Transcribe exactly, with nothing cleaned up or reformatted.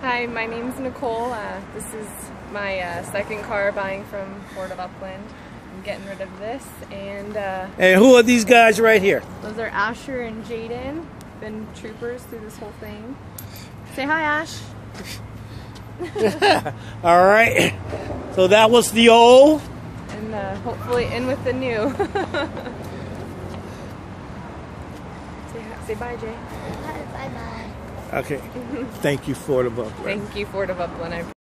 Hi, my name's Nicole. Uh, this is my uh, second car buying from Ford of Upland. I'm getting rid of this, and uh, And who are these guys right here? those are Asher and Jaden. Been troopers through this whole thing. Say hi, Ash. All right. So that was the old. And uh, hopefully in with the new. say, say bye, Jay. Bye bye. Okay. Thank you, Ford of Upland. Thank you, Ford of Upland. I